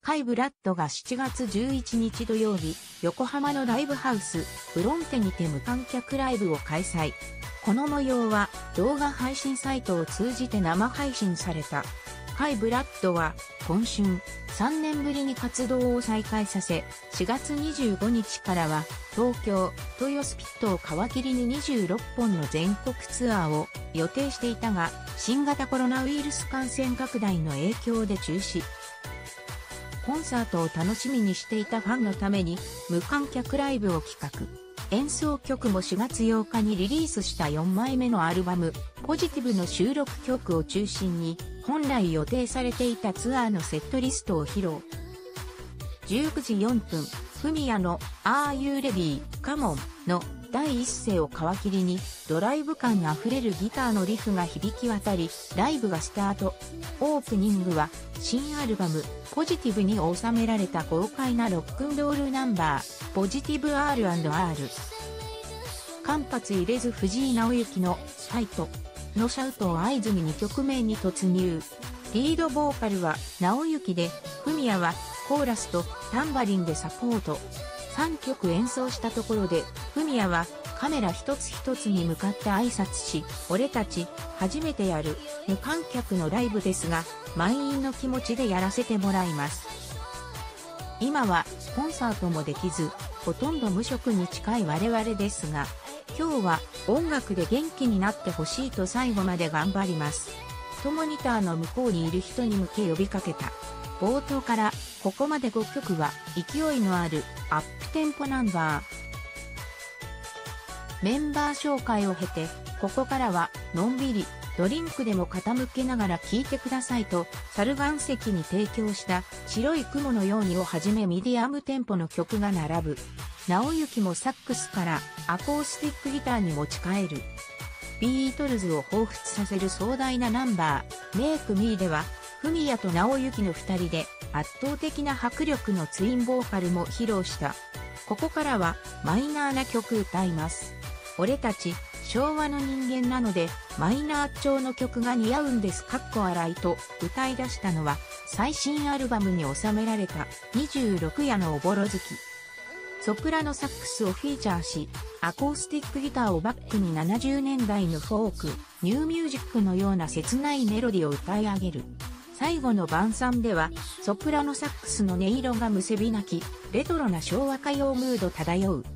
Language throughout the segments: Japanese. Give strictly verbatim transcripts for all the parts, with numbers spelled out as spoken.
カイ・ブラッドがしちがつじゅういちにち土曜日、横浜のライブハウス、ブロンテにて無観客ライブを開催。この模様は動画配信サイトを通じて生配信された。カイ・ブラッドは今春さんねんぶりに活動を再開させ、しがつにじゅうごにちからは東京、豊洲ピットを皮切りににじゅうろっぽんの全国ツアーを予定していたが、新型コロナウイルス感染拡大の影響で中止。コンサートを楽しみにしていたファンのために無観客ライブを企画。演奏曲もしがつようかにリリースしたよんまいめのアルバム、ポジティブの収録曲を中心に、本来予定されていたツアーのセットリストを披露。じゅうくじよんぷん、フミヤの Are You Ready? Come On の第一声を皮切りに、ドライブ感あふれるギターのリフが響き渡り、ライブがスタート。オープニングは、新アルバム、ポジティブに収められた豪快なロックンロールナンバー、ポジティブ アールアンドアール。間髪入れず藤井直之のファイトのシャウトを合図ににきょくめに突入。リードボーカルは直之で、フミヤはコーラスとタンバリンでサポート。さんきょく演奏したところで、フミヤはカメラ一つ一つに向かって挨拶し、俺たち初めてやる無観客のライブですが、満員の気持ちでやらせてもらいます。今はコンサートもできず、ほとんど無職に近い我々ですが、今日は音楽で元気になってほしいと最後まで頑張ります。とモニターの向こうにいる人に向け呼びかけた。冒頭からここまでごきょくは勢いのあるアップテンポナンバー。メンバー紹介を経て、ここからはのんびりドリンクでも傾けながら聴いてくださいと、猿岩石に提供した白い雲のようにをはじめミディアムテンポの曲が並ぶ。直之もサックスからアコースティックギターに持ち帰る。ビートルズを彷彿させる壮大なナンバー、メイクミーでは、フミヤと直之の二人で圧倒的な迫力のツインボーカルも披露した。ここからはマイナーな曲歌います。俺たち昭和の人間なのでマイナー調の曲が似合うんです。かっこ笑いと歌い出したのは最新アルバムに収められたにじゅうろくやのおぼろ月。ソプラノサックスをフィーチャーし、アコースティックギターをバックにななじゅうねんだいのフォーク、ニューミュージックのような切ないメロディを歌い上げる。最後の晩餐では、ソプラノサックスの音色がむせび泣き、レトロな昭和歌謡ムード漂う。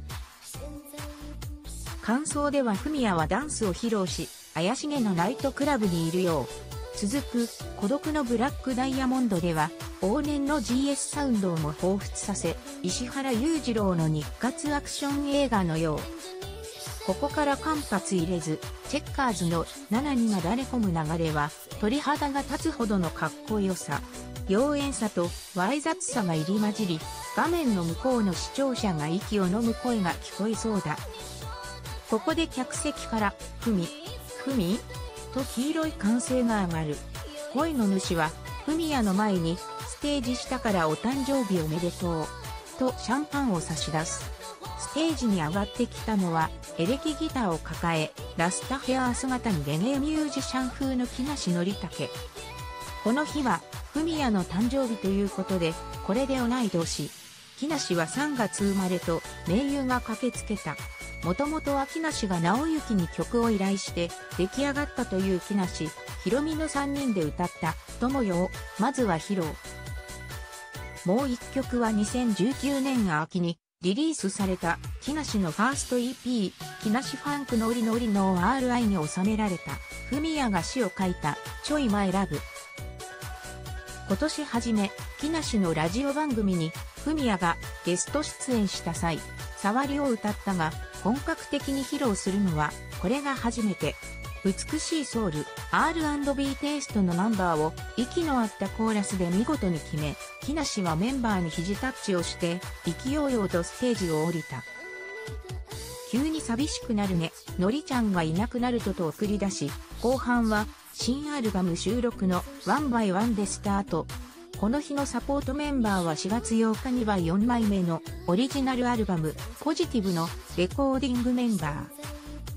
感想ではフミヤはダンスを披露し、怪しげなナイトクラブにいるよう。続く、孤独のブラックダイヤモンドでは、往年の ジーエス サウンドをも彷彿させ、石原裕次郎の日活アクション映画のよう。ここから間髪入れず、チェッカーズのななになだれ込む流れは、鳥肌が立つほどのかっこよさ、妖艶さとわい雑さが入り混じり、画面の向こうの視聴者が息を飲む声が聞こえそうだ。ここで客席から、ふみ、ふみと黄色い歓声が上がる。声の主は、フミヤの前に、ステージ下からお誕生日おめでとう、とシャンパンを差し出す。ステージに上がってきたのは、エレキギターを抱え、ラスタヘア姿にレゲエミュージシャン風の木梨憲武。この日は、フミヤの誕生日ということで、これで同い年。木梨はさんがつ生まれと、盟友が駆けつけた。もともとは木梨が直之に曲を依頼して出来上がったという木梨、ひろみのさんにんで歌った友よをまずは披露。もう一曲はにせんじゅうきゅうねん秋にリリースされた木梨のファースト イーピー、木梨ファンクノリノリの アールアイ に収められたフミヤが詩を書いたちょいマイラブ。今年初め、木梨のラジオ番組にフミヤがゲスト出演した際、触りを歌ったが、本格的に披露するのはこれが初めて。美しいソウル アールアンドビー テイストのナンバーを息の合ったコーラスで見事に決め、木梨はメンバーに肘タッチをして勢いよとステージを降りた。急に寂しくなるね、のりちゃんがいなくなるとと送り出し、後半は新アルバム収録のワンバイワンでスタート。この日のサポートメンバーはしがつようかにはよんまいめのオリジナルアルバムポジティブのレコーディングメンバー。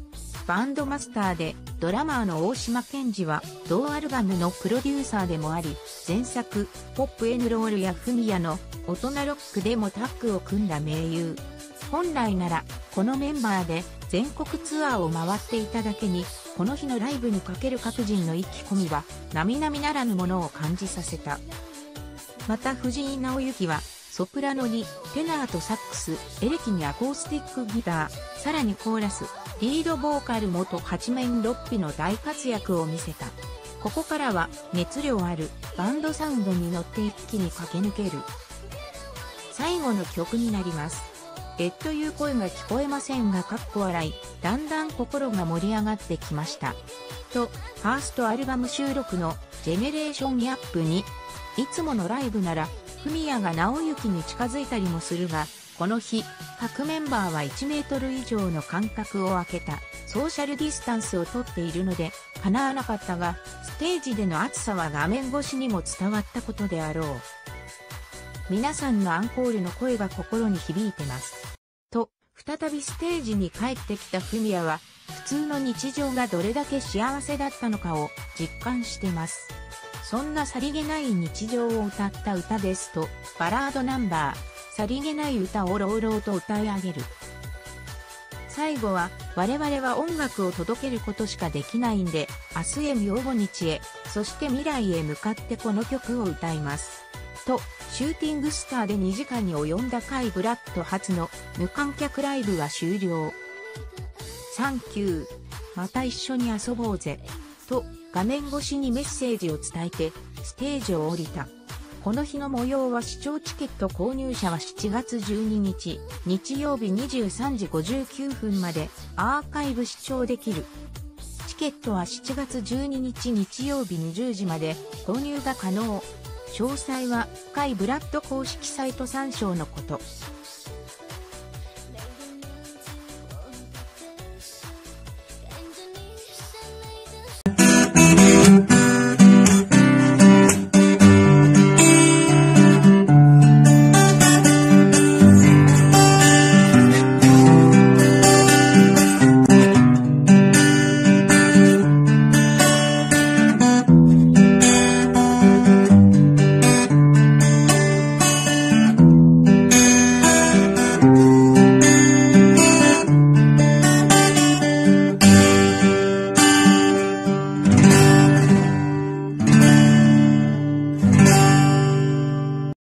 バンドマスターで、ドラマーの大島健二は、同アルバムのプロデューサーでもあり、前作、ポップエンロールやフミヤの大人ロックでもタッグを組んだ盟友。本来なら、このメンバーで全国ツアーを回っていただけに、この日のライブにかける各人の意気込みは、並々ならぬものを感じさせた。また藤井直之は、ソプラノにテナーとサックス、エレキにアコースティックギター、さらにコーラス、リードボーカル元八面六臂の大活躍を見せた。ここからは熱量あるバンドサウンドに乗って一気に駆け抜ける。最後の曲になります。えっという声が聞こえませんがかっこ笑い、だんだん心が盛り上がってきました。と、ファーストアルバム収録のジェネレーションギャップに、いつものライブなら、フミヤが直之に近づいたりもするが、この日、各メンバーはいちメートル以上の間隔を空けたソーシャルディスタンスをとっているので、叶わなかったが、ステージでの熱さは画面越しにも伝わったことであろう。皆さんのアンコールの声が心に響いてます。と、再びステージに帰ってきたフミヤは、普通の日常がどれだけ幸せだったのかを実感してます。そんなさりげない日常を歌った歌ですと、バラードナンバー、さりげない歌を朗々と歌い上げる。最後は、我々は音楽を届けることしかできないんで、明日へ明後日へ、そして未来へ向かってこの曲を歌います。と、シューティングスターでにじかんに及んだカイブラッド初の無観客ライブは終了。サンキュー。また一緒に遊ぼうぜ。と、画面越しにメッセージを伝えて、ステージを降りた。この日の模様は視聴チケット購入者はしちがつじゅうににち、日曜日にじゅうさんじごじゅうきゅうふんまでアーカイブ視聴できる。チケットはしちがつじゅうににち日曜日にじゅうじまで購入が可能。詳細は、カイブラッド公式サイト参照のこと。